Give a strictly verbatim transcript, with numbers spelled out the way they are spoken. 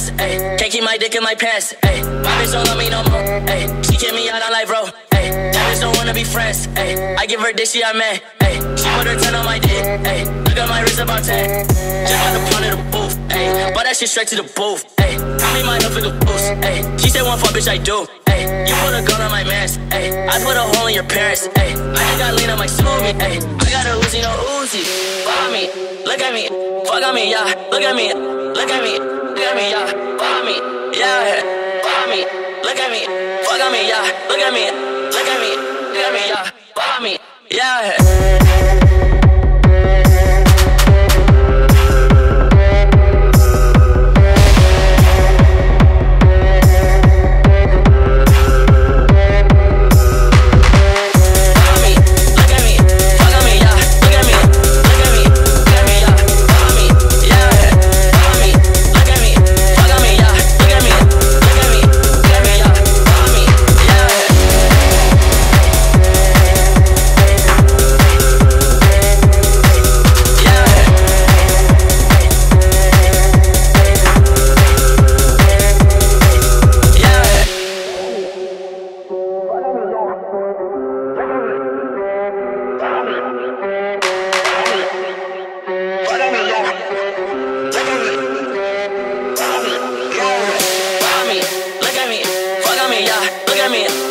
dance, ayy. Can't keep my dick in my pants, ayy. My bitch don't love me no more, ayy. She kick me out on life, bro, ayy. That bitch don't wanna be friends, ayy. I give her dick, she a man, ayy. She put her ten on my dick, ayy. Look at my wrist about ten. Just on the front of the booth, ayy. Bought that shit straight to the booth, ayy. I made my hook for the boost, ayy. She said one fuck, bitch, I do, ayy. You put a gun on my mans, ayy. I put a hole in your parents, ayy. I just got lean on my Subi, ayy. I got a Uzi, no Uzi. Follow me, look at me, fuck on me, yeah. Look at me, look at me, look at me, yeah. Follow me, yeah. Follow me, look at me, fuck on me, yeah. Look at me, look at me, look at me, yeah. Follow me, yeah. Look at me,